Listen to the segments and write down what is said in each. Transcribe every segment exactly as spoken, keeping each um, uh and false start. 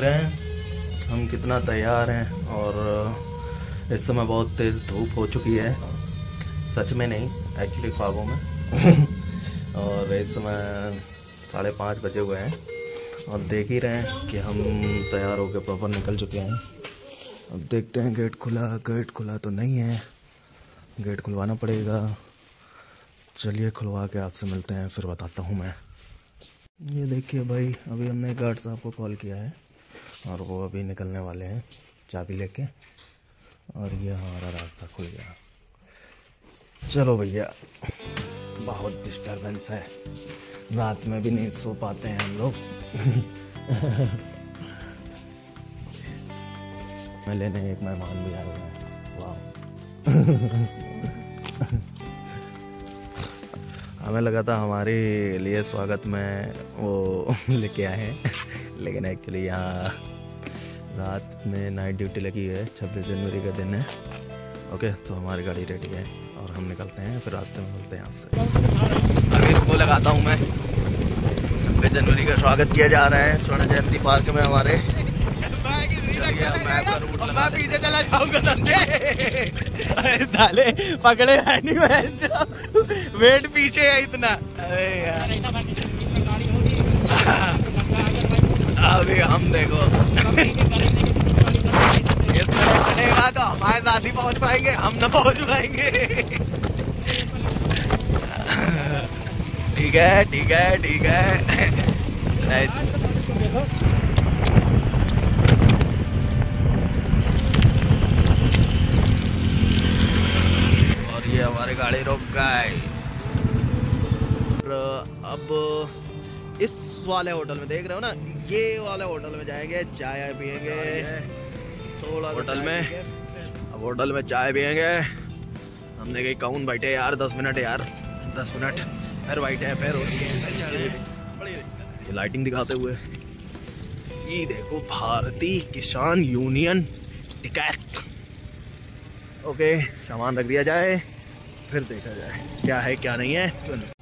रहे हैं हम कितना तैयार हैं। और इस समय बहुत तेज़ धूप हो चुकी है, सच में नहीं एक्चुअली ख्वाबों में। और इस समय साढ़े पाँच बजे हुए हैं और देख ही रहे हैं कि हम तैयार होकर प्रॉपर निकल चुके हैं। अब देखते हैं गेट खुला, गेट खुला तो नहीं है, गेट खुलवाना पड़ेगा। चलिए खुलवा के आपसे मिलते हैं, फिर बताता हूँ मैं। ये देखिए भाई, अभी हमने गार्ड साहब को कॉल किया है और वो अभी निकलने वाले हैं चाबी लेके, और ये हमारा रास्ता खुल गया। चलो भैया, बहुत डिस्टर्बेंस है, रात में भी नहीं सो पाते हैं हम लोग। मैं लेने एक मेहमान भी आए हुए हैं। वाह। हमें लगा था हमारे लिए स्वागत में वो लेके आए हैं, लेकिन एक्चुअली यहाँ रात में नाइट ड्यूटी लगी है। छब्बीस जनवरी का दिन है। ओके, तो हमारी गाड़ी रेडी है और हम निकलते हैं, फिर रास्ते में मिलते हैं आपसे। अभी रुको लगाता हूँ मैं। छब्बीस जनवरी का स्वागत किया जा रहा है स्वर्ण जयंती पार्क में हमारे। मैं पीछे चला जाऊंगा सबसे। डाले पकड़े नहीं, वेट पीछे है इतना। अरे यार, अभी हम देखो इस तरह चलेगा तो हमारे साथ ही पहुंच पाएंगे, हम ना पहुंच पाएंगे। ठीक है ठीक है ठीक है। ये हमारी गाड़ी रुक गई। अब इस वाले होटल में देख रहे हो ना, ये वाले होटल में जाएंगे, चाय पियेंगे थोड़ा होटल में। अब होटल में चाय पियेंगे। हमने कही कौन बैठे यार, दस मिनट यार, दस मिनट फिर बैठे हैं, फिर ये लाइटिंग दिखाते हुए। ये देखो, भारतीय किसान यूनियन टिकट। ओके, सामान रख दिया जाए, फिर देखा जाए क्या है क्या नहीं है।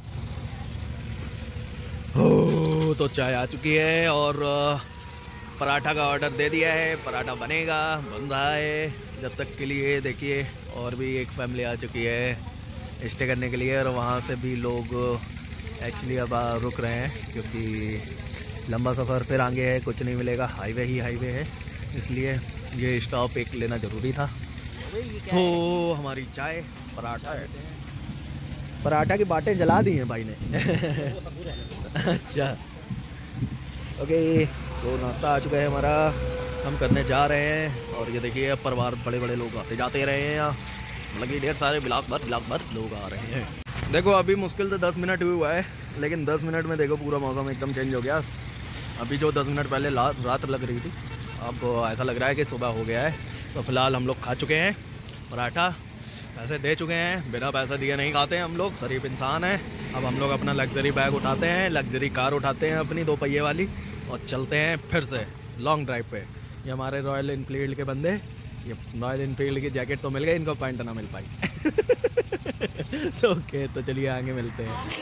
हो तो चाय आ चुकी है और पराठा का ऑर्डर दे दिया है। पराठा बनेगा, बन रहा है जब तक के लिए। देखिए, और भी एक फैमिली आ चुकी है स्टे करने के लिए, और वहाँ से भी लोग एक्चुअली अब रुक रहे हैं क्योंकि लंबा सफ़र फिर आगे है, कुछ नहीं मिलेगा, हाईवे ही हाईवे है, इसलिए ये स्टॉप एक लेना ज़रूरी था। तो हमारी चाय, पराठा है, पराठा की बाटें जला दी हैं भाई ने। अच्छा, ओके, तो नाश्ता आ चुका है हमारा, हम करने जा रहे हैं। और ये देखिए, परिवार बड़े बड़े लोग आते जाते रहे हैं यहाँ, मतलब ढेर सारे ब्लॉक भर ब्लॉक भर लोग आ रहे हैं। देखो, अभी मुश्किल से दस मिनट हुआ है, लेकिन दस मिनट में देखो पूरा मौसम एकदम चेंज हो गया। अभी जो दस मिनट पहले रात लग रही थी, अब ऐसा लग रहा है कि सुबह हो गया है। तो फिलहाल हम लोग खा चुके हैं पराठा, पैसे दे चुके हैं। बिना पैसा दिए नहीं खाते हैं हम लोग, शरीफ इंसान हैं। अब हम लोग अपना लग्जरी बैग उठाते हैं, लग्जरी कार उठाते हैं अपनी दो पहिए वाली, और चलते हैं फिर से लॉन्ग ड्राइव पे। ये हमारे रॉयल इनफील्ड के बंदे, ये रॉयल इनफील्ड की जैकेट तो मिल गई, इनको पैंट ना मिल पाई। तो ओके, तो चलिए आगे मिलते हैं।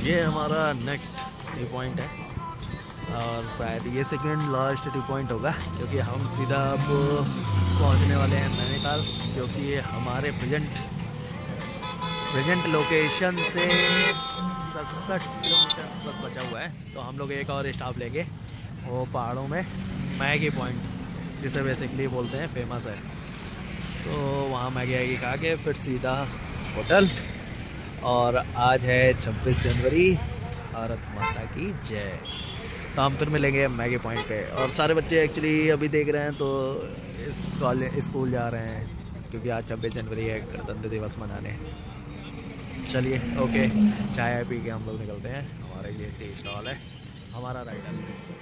ये हमारा नेक्स्ट टी पॉइंट है और शायद ये सेकेंड लास्ट टी पॉइंट होगा, क्योंकि हम सीधा अब पहुंचने वाले हैं नैनीताल, क्योंकि ये हमारे प्रेजेंट प्रेजेंट लोकेशन से सड़सठ किलोमीटर बस बचा हुआ है। तो हम लोग एक और स्टॉप लेंगे वो पहाड़ों में मैगी पॉइंट, जिसे बेसिकली बोलते हैं फेमस है। तो वहाँ मैगी आएगी खा के फिर सीधा होटल। और आज है छब्बीस जनवरी, भारत माता की जय। तो हम फिर मिलेंगे मैगी पॉइंट पे। और सारे बच्चे एक्चुअली अभी देख रहे हैं तो इस कॉलेज स्कूल जा रहे हैं, क्योंकि आज छब्बीस जनवरी है, गणतंत्र दिवस मनाने। चलिए ओके, चाय पी के हम लोग निकलते हैं। हमारा ये टी स्टॉल है, हमारा राइडर।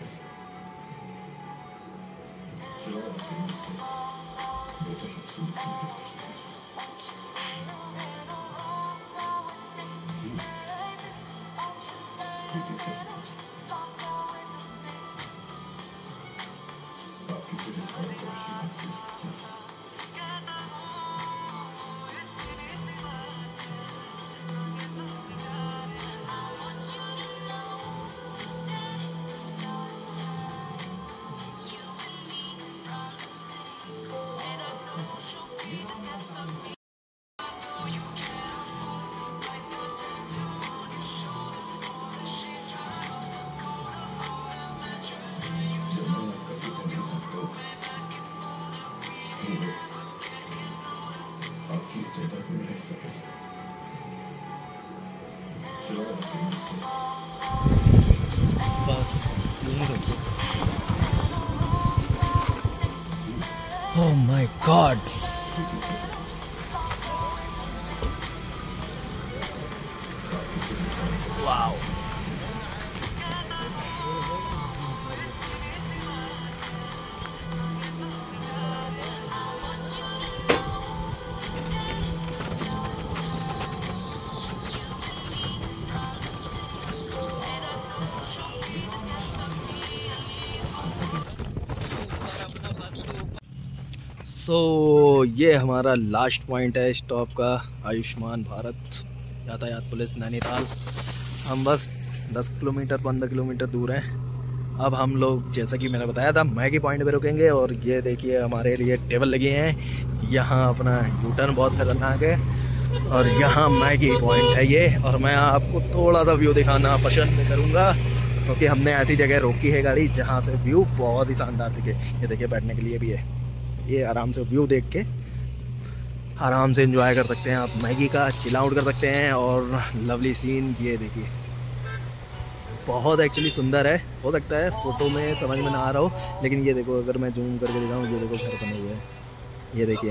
बस oh my god, wow. So so, ये हमारा लास्ट पॉइंट है स्टॉप का, आयुष्मान भारत यातायात पुलिस नैनीताल। हम बस दस किलोमीटर पंद्रह किलोमीटर दूर हैं। अब हम लोग जैसा कि मैंने बताया था मैगी पॉइंट पे रुकेंगे। और ये देखिए हमारे लिए टेबल लगे हैं, यहाँ अपना यू टर्न बहुत खतरनाक है और यहाँ मैगी पॉइंट है ये। और मैं आपको थोड़ा सा व्यू दिखाना पसंद करूँगा, क्योंकि हमने ऐसी जगह रोकी है गाड़ी जहाँ से व्यू बहुत ही शानदार दिखे। ये देखिए बैठने के लिए भी है, ये आराम से व्यू देख के आराम से एंजॉय कर सकते हैं आप मैगी का, चिल आउट कर सकते हैं। और लवली सीन ये देखिए, बहुत एक्चुअली सुंदर है। हो सकता है फ़ोटो में समझ में ना आ रहा हो, लेकिन ये देखो अगर मैं जूम करके दिखाऊँ, ये देखो घर बने हुए हैं। ये देखिए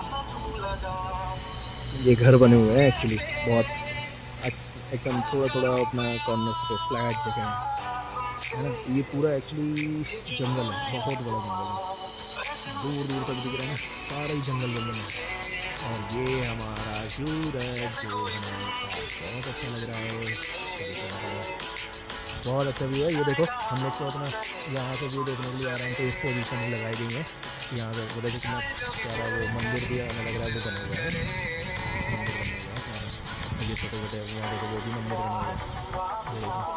ये घर बने हुए हैं एक्चुअली, बहुत एकदम थोड़ा थोड़ा अपना कॉर्नर पे फ्लैट जगह है ना। ये पूरा एक्चुअली जंगल है, बहुत बड़ा जंगल है, दूर दूर तक दिख रहे हैं, सारा ही जंगल जंगल है। और ये हमारा सूरज जो हमें बहुत अच्छा लग रहा है, बहुत अच्छा व्यू है। ये देखो हम लोग को अपना यहाँ से व्यू देखने के लिए आराम से इस पोजीशन में लगाई गई है। यहाँ से वो देखो कितना प्यारा वो मंदिर भी हमें लग रहा है वो बना हुआ है, मंदिर बना हुआ है। ये छोटे छोटे यहाँ देखो वो भी मंदिर बना हुआ है,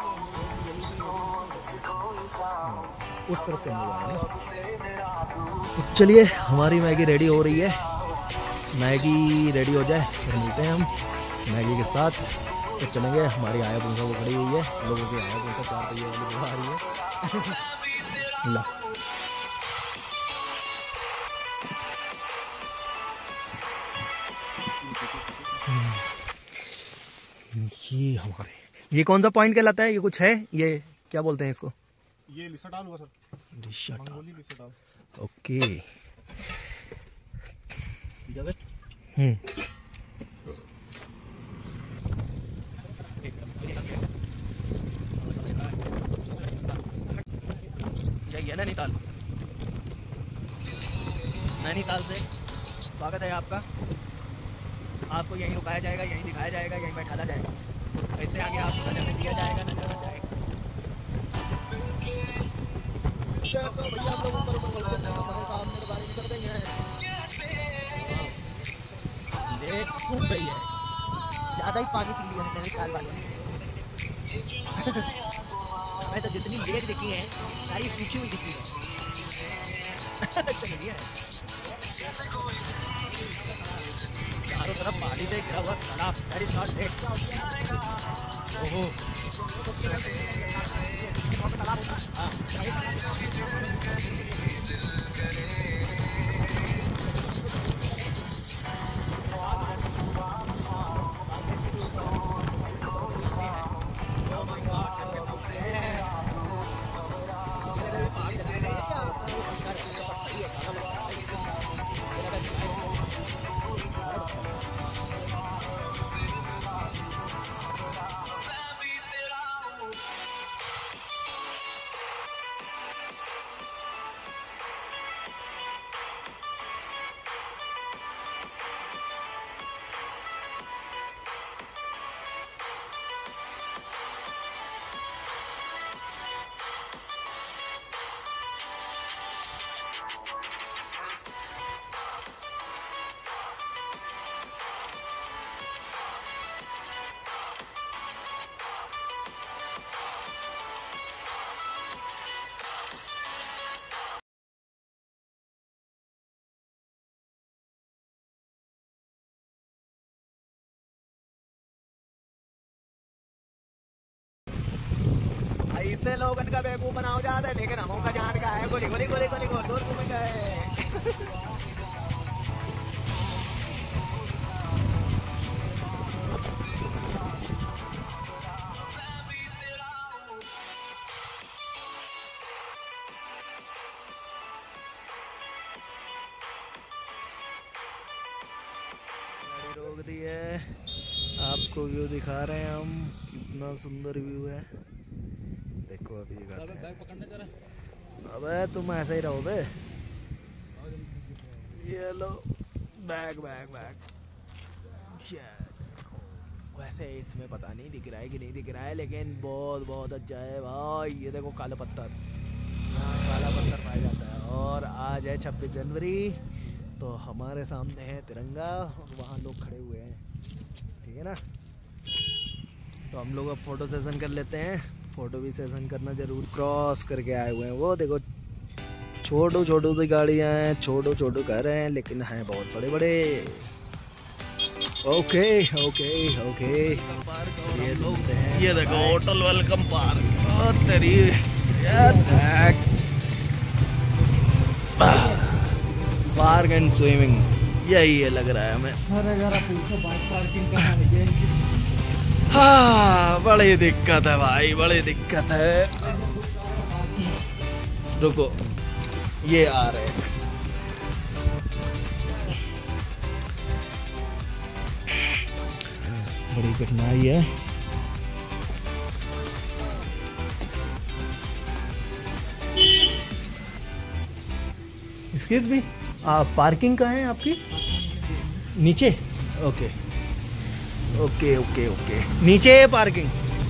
उस तरफ चलने वाला है। तो चलिए हमारी मैगी रेडी हो रही है, मैगी रेडी हो जाए फिर मिलते हैं हम मैगी के साथ। तो चलेंगे, हमारी आया पुंसा वो खड़ी हुई है, लोगों की आया पुंसा चार पहिए वाली वो आ रही है। ला ये हमारे ये कौन सा पॉइंट कहलाता है? ये कुछ है, ये क्या बोलते हैं इसको? ये लिसाटाल हुआ सर, लिसाटाल। ओके हम्म यही है नैनीताल। नैनीताल से स्वागत है आपका। आपको यहीं रुकाया जाएगा, यहीं दिखाया जाएगा, यहीं बैठाया जाएगा। इससे आगे आपको नजर में दिया जाएगा, नजर आ जाएगा। तो भैया आप लोग ऊपर ऊपर बोलते हैं, हमारे सामने तो गाड़ी कर देंगे। लेट सूख गई है, ज़्यादा ही पानी पी लिया है नैनीताल वाले। हमें तो जितनी लेक दिखी है सारी सूखी हुई दिखी है। चलिए चारों तरफ पानी से घिरा हुआ तालाब, दैट इज नॉट लेक। ओहो तालाब होता है। ऐसे लोगन का बेवकूफ बनाओ जाता है, लेकिन हम का जान का है। गोली गोली गोली गोली गोली दूर घूम गए। रोक दी है, आपको व्यू दिखा रहे हैं हम, कितना सुंदर व्यू है। देखो अभी दिखाते हैं। बैग पकड़ने जरा। अबे तुम ऐसे ही रहो बे। ये लो बैग बैग बैग। वैसे इसमें पता नहीं दिख रहा है कि नहीं दिख रहा है, लेकिन बहुत बहुत अच्छा है भाई। ये देखो काला पत्थर, यहाँ काला पत्थर पाया जाता है। और आज है छब्बीस जनवरी, तो हमारे सामने है तिरंगा और वहाँ लोग खड़े हुए हैं, ठीक है ना। तो हम लोग अब फोटो सेशन कर लेते हैं। फोटो भी सेशन करना जरूर। क्रॉस करके आए हुए हैं, वो देखो छोटो छोटो सी गाड़ियाँ हैं, छोटो छोटो घर हैं, लेकिन हैं बहुत बड़े बड़े। ओके ओके ओके ये लोग हैं, ये देखो होटल वेलकम पार्क। तेरी पार्क एंड स्विमिंग, यही है लग रहा है हमें। हाँ बड़ी दिक्कत है भाई, बड़ी दिक्कत है। रुको ये आ रहे हैं। बड़ी कठिनाई है। एक्सक्यूज मी, पार्किंग कहाँ है आपकी? नीचे। ओके ओके ओके ओके नीचे है पार्किंग।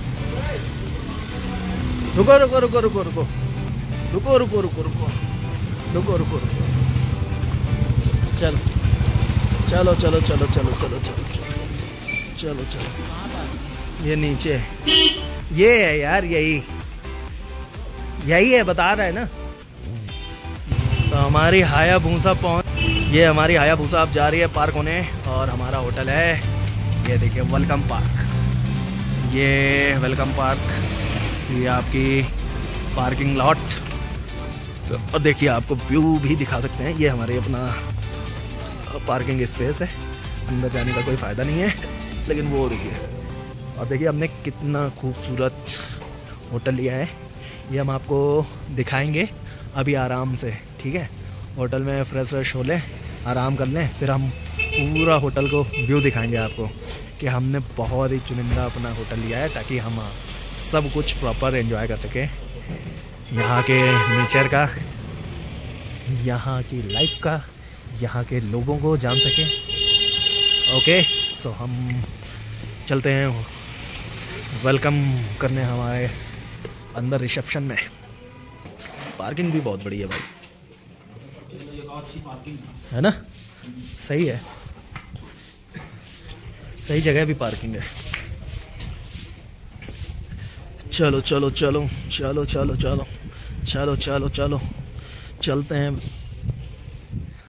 रुको रुको रुको रुको रुको रुको रुको रुको रुको रुको रुको रुको चलो चलो चलो चलो चलो चलो चलो चलो चलो ये नीचे है, ये है यार, यही यही है, बता रहा है ना। तो हमारी हायाबुसा पहुंच, ये हमारी हायाबुसा अब जा रही है पार्क होने, और हमारा होटल है ये देखिए वेलकम पार्क। ये वेलकम पार्क, ये आपकी पार्किंग लॉट। तो और देखिए आपको व्यू भी दिखा सकते हैं। ये हमारे अपना पार्किंग स्पेस है, अंदर जाने का कोई फ़ायदा नहीं है, लेकिन वो देखिए। और देखिए हमने कितना खूबसूरत होटल लिया है, ये हम आपको दिखाएंगे अभी आराम से, ठीक है। होटल में फ्रेश फ्रेश हो लें, आराम कर लें, फिर हम पूरा होटल को व्यू दिखाएंगे आपको कि हमने बहुत ही चुनिंदा अपना होटल लिया है, ताकि हम सब कुछ प्रॉपर एंजॉय कर सकें। यहाँ के नेचर का, यहाँ की लाइफ का, यहाँ के लोगों को जान सकें। ओके सो हम चलते हैं वेलकम करने हमारे अंदर रिसेप्शन में। पार्किंग भी बहुत बड़ी है भाई, है ना, सही है, सही जगह भी पार्किंग है। चलो चलो चलो चलो चलो चलो चलो चलो चलो चलते हैं।